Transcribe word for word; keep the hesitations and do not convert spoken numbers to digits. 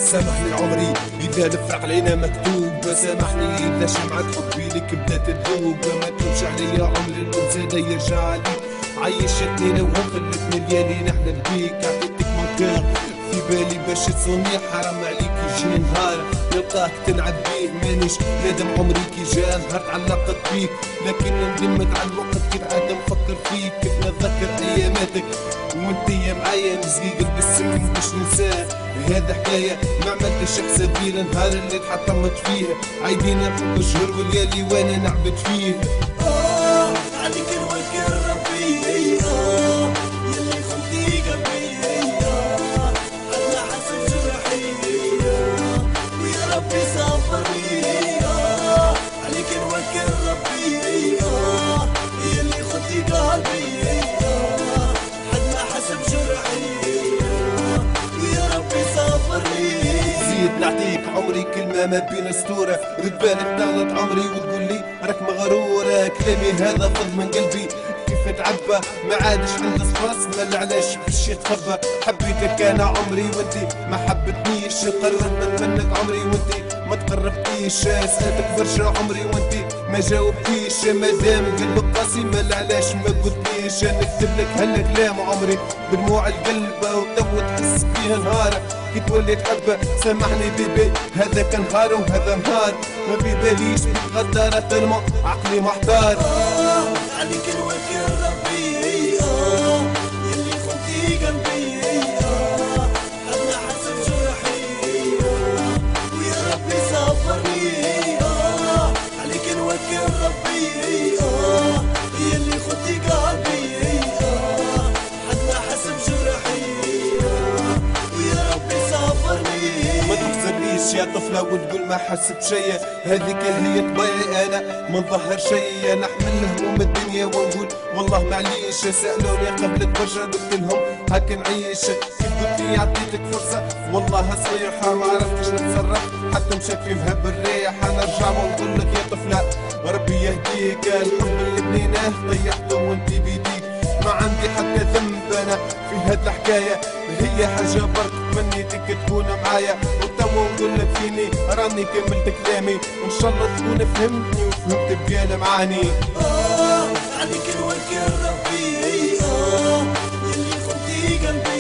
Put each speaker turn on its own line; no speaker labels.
سامحني عمري إذا الفراق علينا مكتوب، سامحني إذا شمعة حبي لك بدات تذوب. ما تلومش عليا عمري اللي زاد يرجع عليك، عيشتني لو خلتني ليالي نحلم بيك. عطيتك منكر في بالي باش تصوني، حرام عليك يجيني نهار نلقاك تلعب بيه. مانيش نادم عمري كي جا نهار تعلقت بيك، لكن ندمت على الوقت كيف عاد نفكر فيك. كيف نتذكر اياماتك وانتي معايا نزقي قلبي السم باش ننساه. هذا حكاية ما عملتش حسابي النهار اللي تحطمت فيه. عايدين نحب الشهر والليالي وانا نعبد فيه.
آه عليك نوكل ربي، آه يلي خنتي قلبي، آه على حسب جرحي، آه ويا ربي صبرني. آه عليك نوكل ربي، آه يلي خنتي قلبي، آه على حسب جرحي، آه ويا ربي صبرني.
زيد نعطيك عمري كلمة ما بين اسطورة، رد بالك تغلط عمري وتقول لي راك مغرورة. كلامي هذا فض من قلبي كيف تعبى، ما عادش عندي صفاص ما علاش باش يتخبى. حبيتك انا عمري وانتي ما حبتنيش، قررت منك عمري وانتي ما تقربتيش. سألتك برشا عمري وانتي ما جاوبتيش، مادام قلبك قاسي ما علاش ما قلتليش. نكتب لك هالكلام عمري بدموع القلب وتو تحس فيها نهار كي تولي تحب. سامحني بيبي هذا كان نهار وهذا نهار ما في باليش بيك غدارة الماء عقلي محتار.
آه عليك نوكل ربي، آه يلي خنتي قلبي، آه على حسب جرحي، آه ويا ربي صبرني. آه عليك نوكل ربي، آه يلي خنتي قلبي، آه على حسب جرحي، آه ويا ربي صبرني.
ما تخسرنيش يا طفلة وتقول ما حس بشي، هذيك هي طبيعي انا ما نظهر شي. نحمل هموم الدنيا ونقول والله معليش. سألوني قبلك برشا قلت لهم هاك نعيش. كيف قلت لي عطيتك فرصة والله صريحة ما عرفتش نتصرف حتى مشات في مهب الريحة. نرجع ونقول لك يا طفلة ربي يهديك، الحب اللي بنيناه ضيعته وانتي بيديك. ما عندي حتى ذنب انا في هاد الحكاية، هي حاجة برك تمنيتك تكون معايا. وتوا نقول لك فيني راني كملت كلامي، وان شاء الله تكون فهمتني وفهمت بقال معاني.
آه عليك نوكل ربي، آه يلي خنتي قلبي،